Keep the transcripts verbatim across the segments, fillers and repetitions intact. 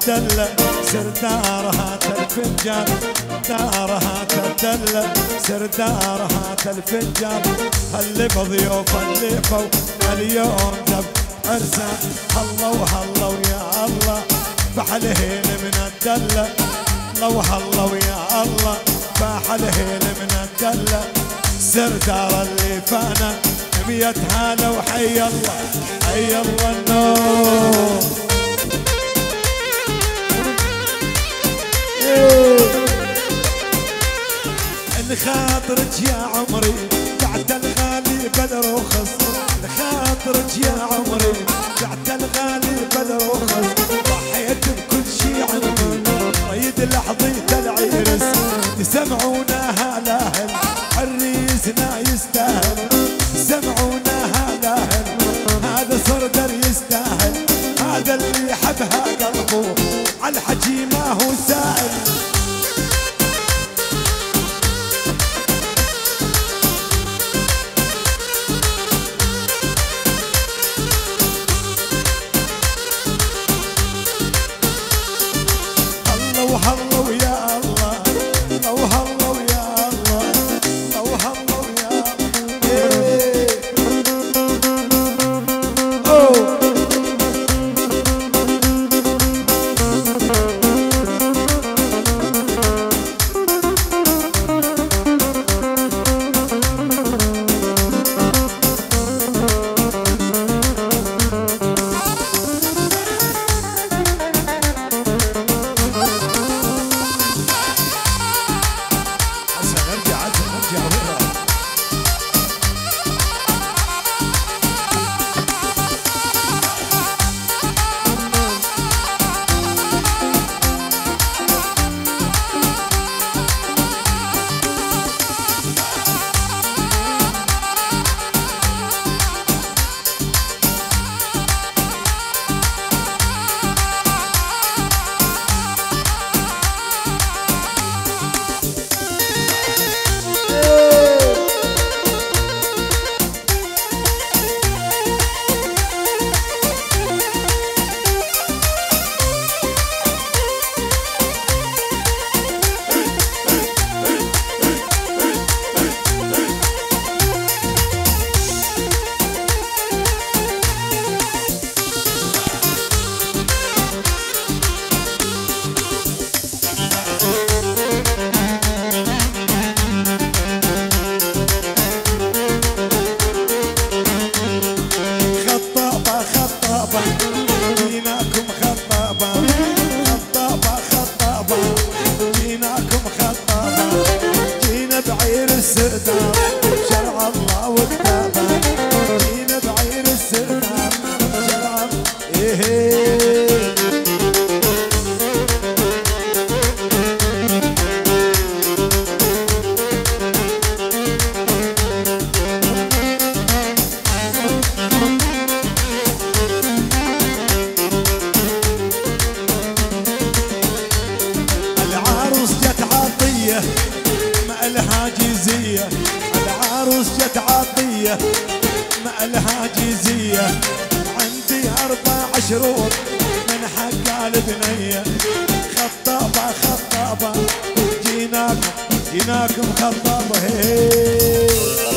الدلة سر دار هات الفنجان دار هات الدلة سر دار هات الفنجان هل بضيوف اللي فوق اليوم جب عرسان هلا وهلا ويا الله فحل هيل من الدلة لو هلا ويا الله فحل هيل من الدلة سر دار اللي فانا مية هلا وحي الله حي الله النور لخاطرك يا عمري بعت الغالي بالرخص لخاطرك يا عمري بعت الغالي بالرخص ضحيت بكل شي عندي ريد لحظة العرس تسمعونها لاهل عريسنا يستاهل سمعونها لاهل هذا صردر يستاهل هذا اللي حبها قلبه عالحكي ما هو سائل وهلا ويا الله وهلا ويا الله وهلا ويا الله اوه شرع الله وكتابه جينا بعير السرداب شرع ايه العروس جت عطيه ما الها جيزيه العروس جت عطيه ما الها جيزيه عندي اربع شروط من حق البنيه خطابه خطابه جيناكم جيناكم خطابه هي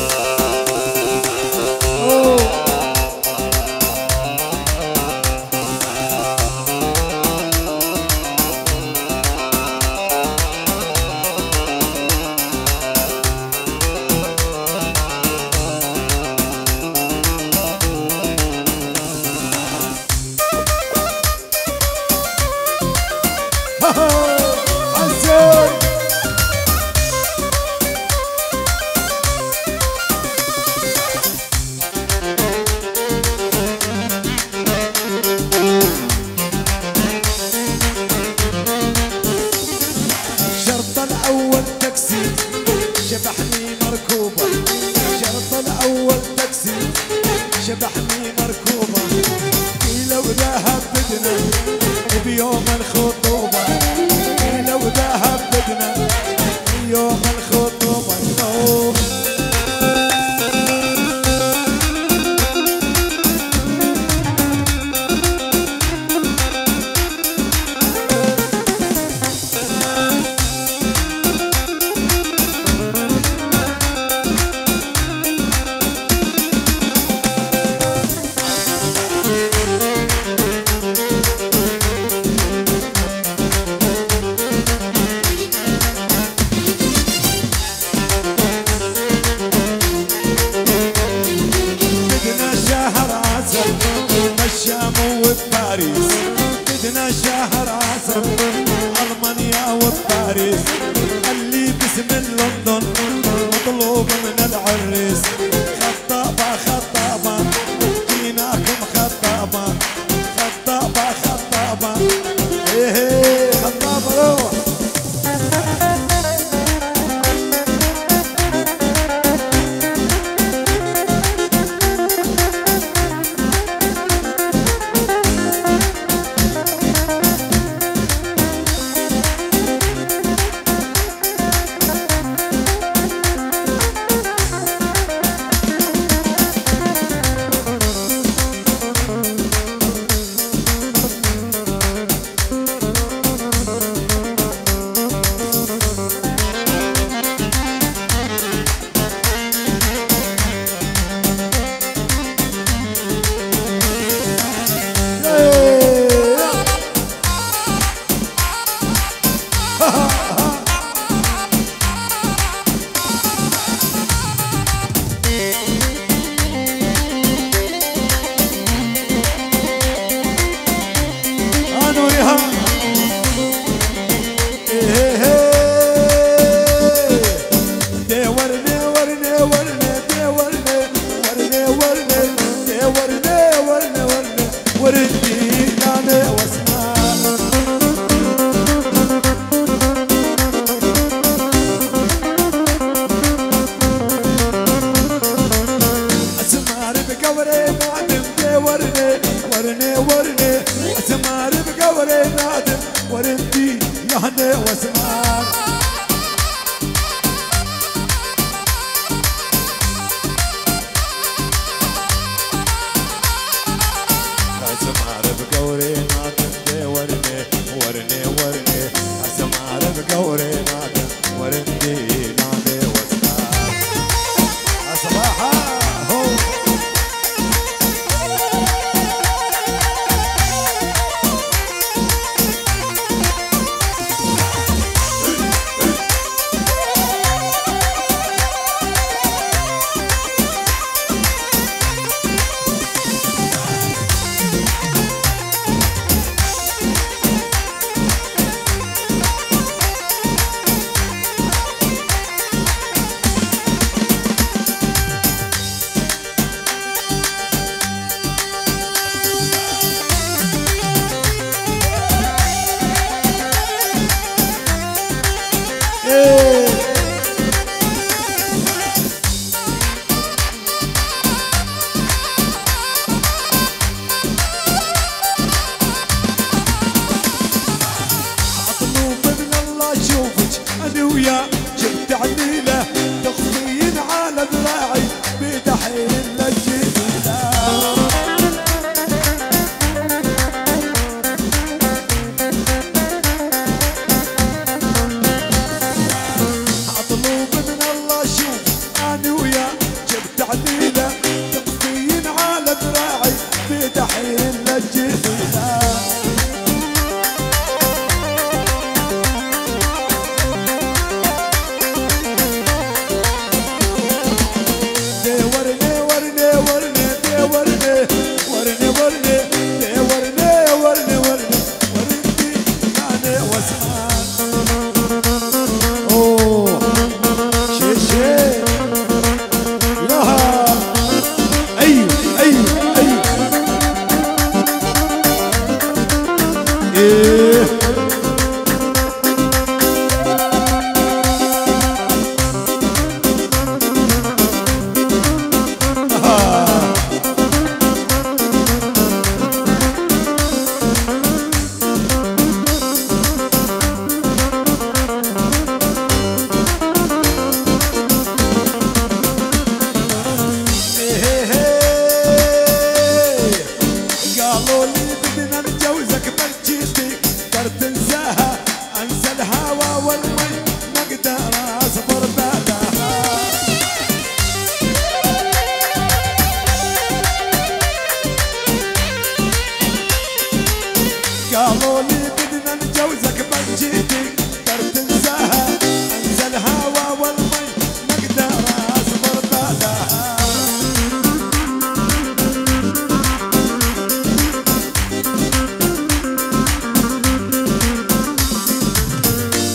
شبحني مركوبة شرط الأول تاكسي شبحني مركوبة كيلو وذهب بدنا بيوم الخطوبة كيلو وذهب العريس اللي باسم لندن مطلوب من العريس. خطابة خطابة جيناكم خطابة خطابة خطابة ايه خطابة روح.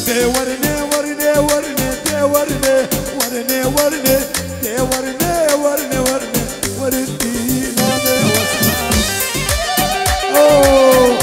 دورني ورني ورني دورني ورني ورني دورني ورني ورني وردي نادي واسمع اوه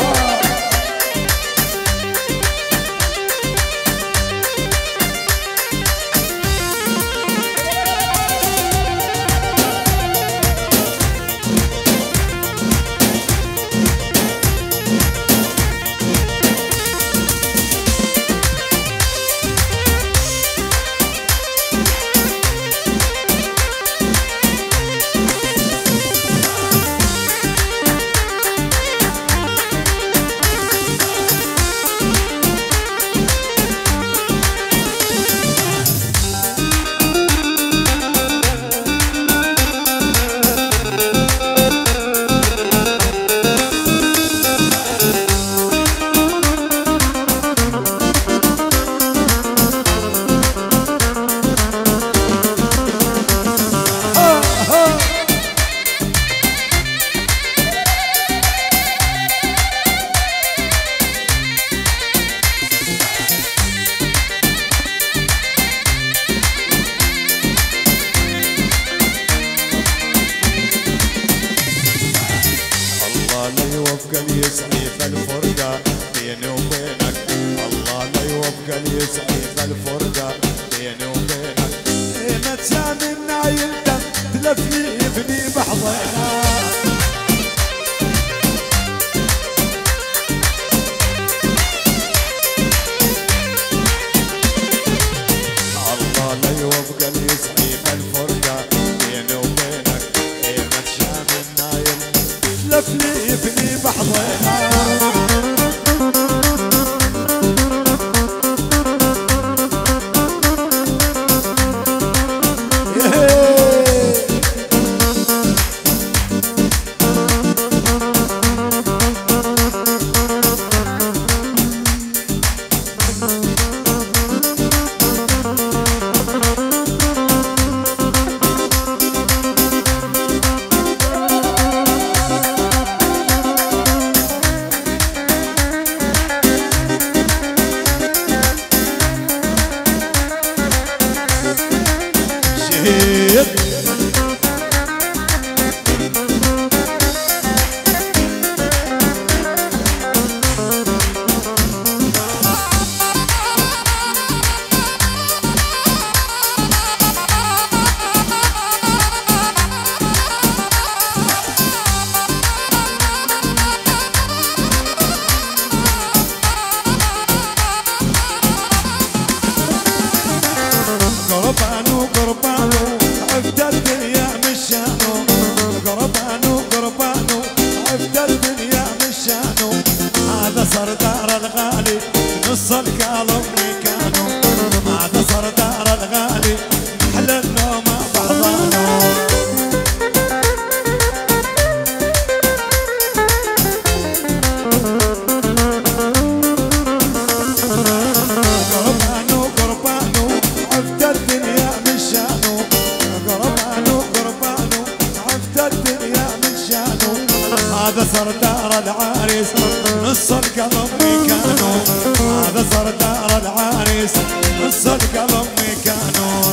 هذا سردار العريس نص القلب مكانه، هذا سردار العريس نص القلب مكانه.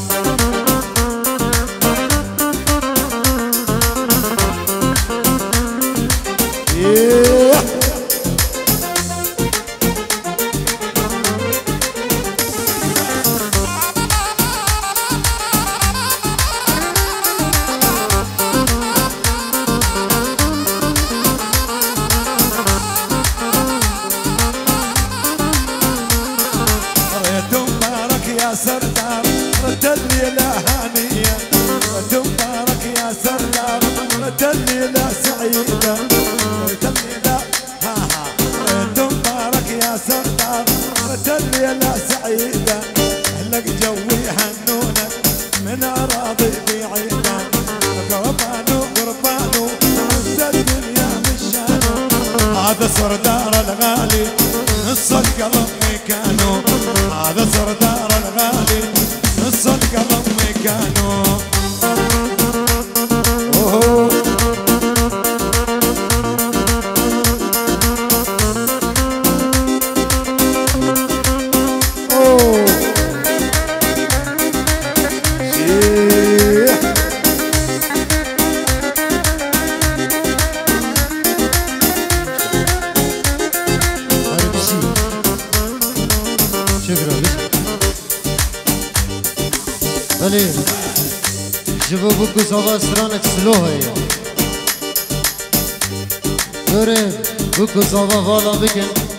سردار رد الليلة هانية، رد مبارك يا سردار رد الليلة سعيدة، رد الليلة ها ها رد مبارك يا سردار رد الليلة سعيدة. أهلك جوي هنونك من أراضي بعيدة، قربانو قربانو عز الدنيا مشانو. هذا سردار الغالي نص القلب مكانو، هذا سردار الغالي نص القلب مكانه. شكرا بلي جبو بكو صبا سرانك سلوها يا دوري بكو صبا فالا بكن